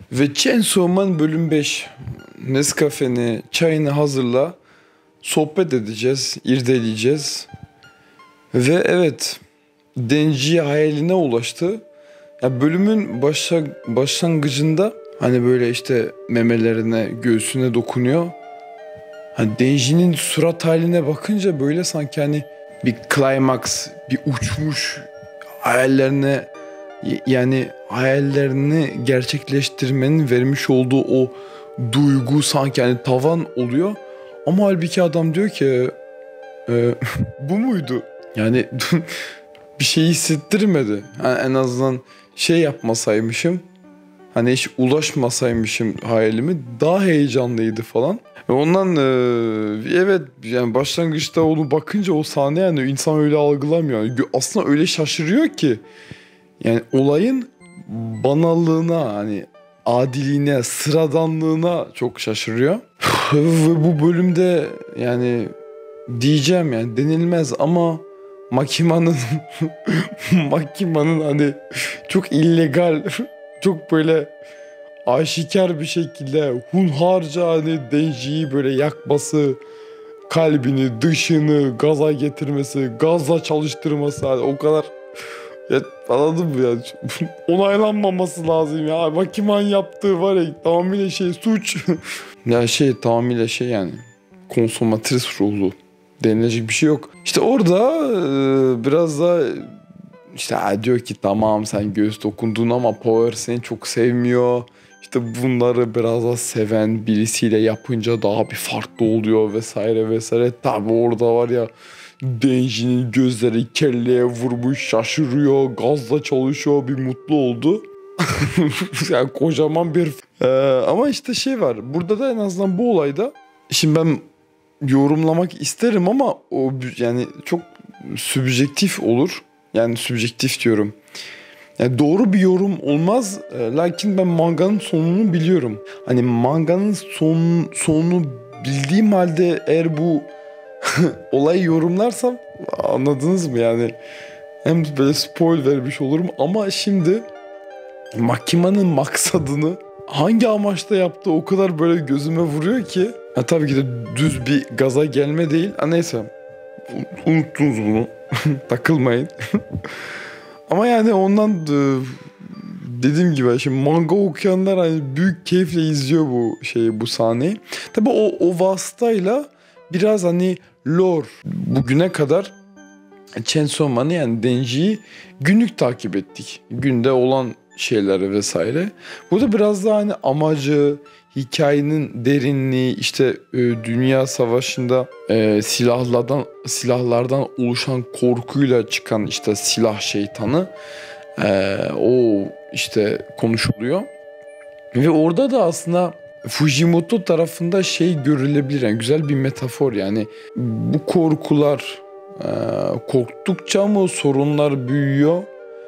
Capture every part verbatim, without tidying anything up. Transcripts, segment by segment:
Ve Chainsaw Man bölüm beş. Nescafe'ni, çayını hazırla. Sohbet edeceğiz, irdeleyeceğiz. Ve evet, Denji hayaline ulaştı. Ya bölümün başa, başlangıcında hani böyle işte memelerine, göğsüne dokunuyor. Hani Denji'nin surat haline bakınca böyle sanki hani bir climax, bir uçmuş hayallerine, yani hayallerini gerçekleştirmenin vermiş olduğu o duygu sanki hani tavan oluyor. Ama halbuki adam diyor ki e, bu muydu? Yani bir şey hissettirmedi. Yani en azından şey yapmasaymışım, hani hiç ulaşmasaymışım hayalimi, daha heyecanlıydı falan. Ve ondan e, evet, yani başlangıçta onu bakınca o sahne, yani insan öyle algılamıyor. Yani aslında öyle şaşırıyor ki, yani olayın banallığına, hani adiliğine, sıradanlığına çok şaşırıyor. Ve bu bölümde yani diyeceğim, yani denilmez ama Makima'nın Makima'nın hani çok illegal, çok böyle aşikar bir şekilde hunharca hani Denji'yi böyle yakması, kalbini, dışını gaza getirmesi, gazla çalıştırması, hani o kadar, ya anladın mı ya? Onaylanmaması lazım ya. Makiman yaptığı var ya, tamamıyla şey, suç. Ya şey, tamamıyla şey yani. Konsomatris ruhlu. Denilecek bir şey yok. İşte orada e, biraz da işte ha, diyor ki tamam sen göğüs dokundun ama Power seni çok sevmiyor. İşte bunları biraz da seven birisiyle yapınca daha bir farklı oluyor vesaire vesaire. Tabi orada var ya, Denji'nin gözleri kelleye vurmuş, şaşırıyor, gazla çalışıyor, bir mutlu oldu. Yani kocaman bir... Ee, ama işte şey var, burada da en azından bu olayda, şimdi ben yorumlamak isterim ama o yani çok sübjektif olur. Yani sübjektif diyorum. Yani doğru bir yorum olmaz. E, lakin ben manganın sonunu biliyorum. Hani manganın son, sonunu bildiğim halde eğer bu olayı yorumlarsam, anladınız mı yani? Hem böyle spoil vermiş olurum ama şimdi Makima'nın maksadını hangi amaçla yaptığı o kadar böyle gözüme vuruyor ki. Ha, tabii ki de düz bir gaza gelme değil. Ha, neyse, unuttunuz bunu. Takılmayın. Ama yani ondan e, dediğim gibi şimdi manga okuyanlar hani büyük keyifle izliyor bu şeyi, bu sahneyi. Tabii o, o vasıtayla biraz hani lore, bugüne kadar Chainsaw Man'ı, yani Denji'yi günlük takip ettik. Günde olan şeyleri vesaire. Bu da biraz daha hani amacı, hikayenin derinliği, işte e, dünya savaşında e, silahlardan silahlardan oluşan korkuyla çıkan işte silah şeytanı, e, o işte konuşuluyor. Ve orada da aslında Fujimoto tarafında şey görülebilir, yani güzel bir metafor, yani bu korkular, e, korktukça mı sorunlar büyüyor,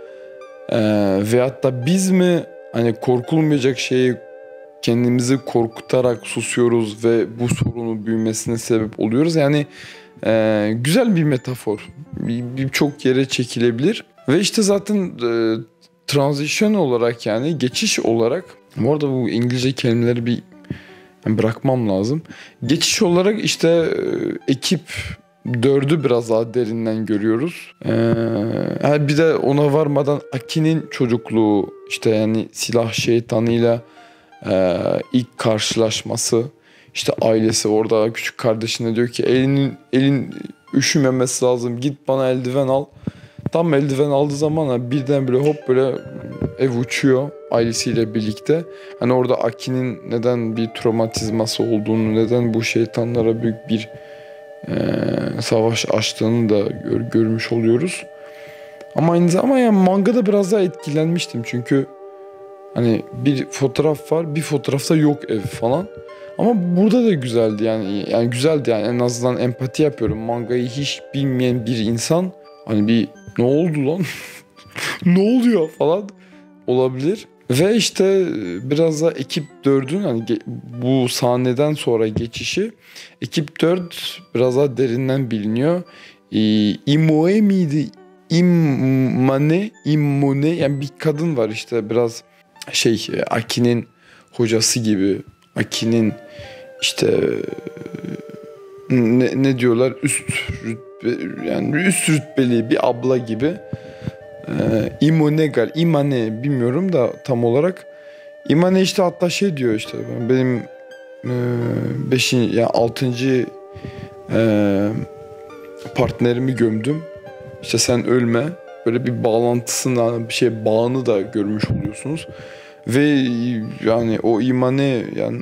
e, veyahut da biz mi hani korkulmayacak şeyi kendimizi korkutarak susuyoruz ve bu sorunu büyümesine sebep oluyoruz. Yani e, güzel bir metafor. Birçok bir yere çekilebilir. Ve işte zaten e, transition olarak, yani geçiş olarak, bu arada bu İngilizce kelimeleri bir yani bırakmam lazım. Geçiş olarak işte e, ekip dördü biraz daha derinden görüyoruz. Ee, bir de ona varmadan Aki'nin çocukluğu, işte yani silah şeytanıyla Ee, ilk karşılaşması, işte ailesi orada, küçük kardeşine diyor ki elinin elin üşümemesi lazım, git bana eldiven al. Tam eldiven aldığı zaman birden böyle hop, böyle ev uçuyor ailesiyle birlikte. Hani orada Aki'nin neden bir travmatizması olduğunu, neden bu şeytanlara büyük bir e, savaş açtığını da gör, görmüş oluyoruz. Ama aynı zamanda yani mangada biraz daha etkilenmiştim çünkü hani bir fotoğraf var, bir fotoğrafta yok ev falan. Ama burada da güzeldi yani. Yani güzeldi yani, en azından empati yapıyorum. Mangayı hiç bilmeyen bir insan hani bir ne oldu lan? Ne oluyor falan olabilir. Ve işte biraz da ekip dördün hani bu sahneden sonra geçişi, ekip dört biraz daha derinden biliniyor. Ee, Imoe miydi? Immane, Immune, yani bir kadın var işte biraz şey, Aki'nin hocası gibi, Aki'nin işte ne, ne diyorlar üst rütbe, yani üst rütbeli bir abla gibi. Ee, İmonegal, İmane bilmiyorum da tam olarak. İmane işte hatta şey diyor işte benim e, beşinci yani altıncı e, partnerimi gömdüm. İşte sen ölme. Böyle bir bağlantısını, bir şey bağını da görmüş oluyorsunuz. Ve yani o imane yani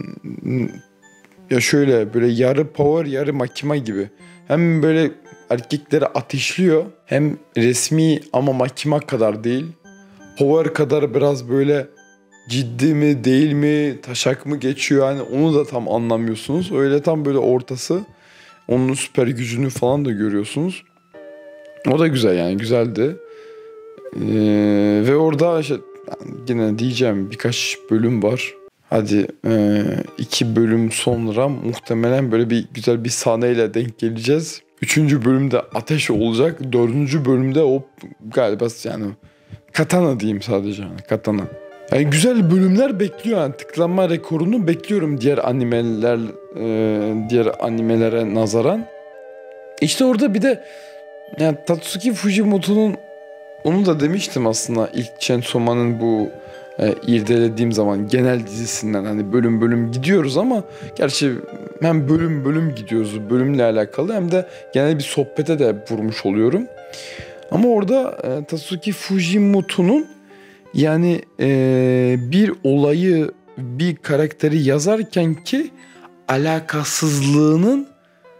ya şöyle böyle yarı power yarı makina gibi. Hem böyle erkekleri ateşliyor hem resmi ama makina kadar değil. Power kadar biraz böyle ciddi mi değil mi taşak mı geçiyor yani onu da tam anlamıyorsunuz. Öyle tam böyle ortası. Onun süper gücünü falan da görüyorsunuz. O da güzel yani güzeldi. Ee, ve orada işte yine diyeceğim birkaç bölüm var. Hadi e, iki bölüm sonra muhtemelen böyle bir güzel bir sahneyle denk geleceğiz. Üçüncü bölümde ateş olacak. Dördüncü bölümde o galiba yani katana diyeyim sadece yani katana. Yani güzel bölümler bekliyor yani tıklanma rekorunu bekliyorum diğer animeler e, diğer animelere nazaran. İşte orada bir de yani Tatsuki Fujimoto'nun onu da demiştim aslında ilk Chainsaw Man'ın bu e, irdelediğim zaman genel dizisinden hani bölüm bölüm gidiyoruz ama gerçi hem bölüm bölüm gidiyoruz bölümle alakalı hem de genel bir sohbete de vurmuş oluyorum. Ama orada e, Tatsuki Fujimoto'nun yani e, bir olayı bir karakteri yazarken ki alakasızlığının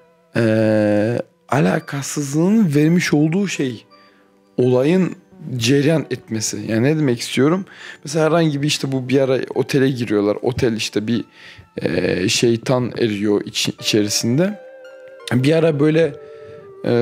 e, alakasızlığının vermiş olduğu şey olayın cereyan etmesi. Yani ne demek istiyorum? Mesela herhangi bir işte bu bir ara otele giriyorlar. Otel işte bir e, şeytan eriyor iç, içerisinde. Bir ara böyle e,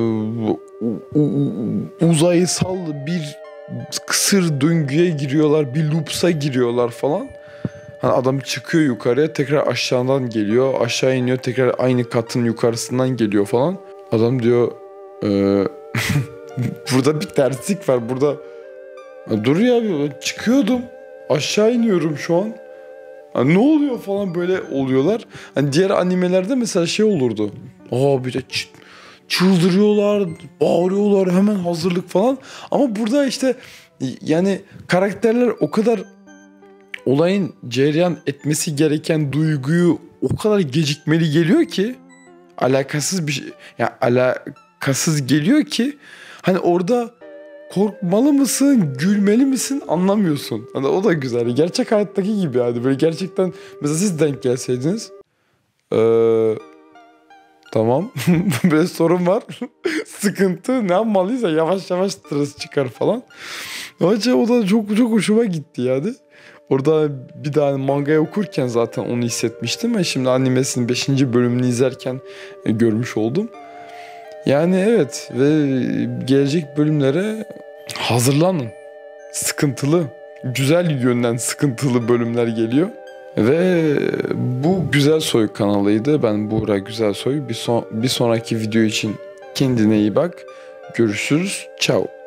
uzaysal bir kısır döngüye giriyorlar. Bir loops'a giriyorlar falan. Hani adam çıkıyor yukarıya tekrar aşağıdan geliyor. Aşağı iniyor tekrar aynı katın yukarısından geliyor falan. Adam diyor eee burada bir terslik var. Burada dur ya bir çıkıyordum. Aşağı iniyorum şu an. Ha, ne oluyor falan böyle oluyorlar. Hani diğer animelerde mesela şey olurdu. Aa bir de ç- çıldırıyorlar, bağırıyorlar, hemen hazırlık falan. Ama burada işte yani karakterler o kadar olayın cereyan etmesi gereken duyguyu o kadar gecikmeli geliyor ki alakasız bir şey yani alakasız geliyor ki hani orada korkmalı mısın, gülmeli misin anlamıyorsun. Hani o da güzel. Gerçek hayattaki gibi yani. Böyle gerçekten mesela siz denk gelseydiniz. Ee, tamam. Böyle sorun var. Sıkıntı. Ne yapmalıysa yavaş yavaş stres çıkar falan. Bence o da çok çok hoşuma gitti yani. Orada bir daha mangayı okurken zaten onu hissetmiştim. Ben şimdi animesinin beşinci bölümünü izlerken e, görmüş oldum. Yani evet ve gelecek bölümlere hazırlanın. Sıkıntılı, güzel yönden sıkıntılı bölümler geliyor. Ve bu Güzel Soy kanalıydı. Ben Buğra Güzel Soy. Bir, son, bir sonraki video için kendine iyi bak. Görüşürüz. Ciao.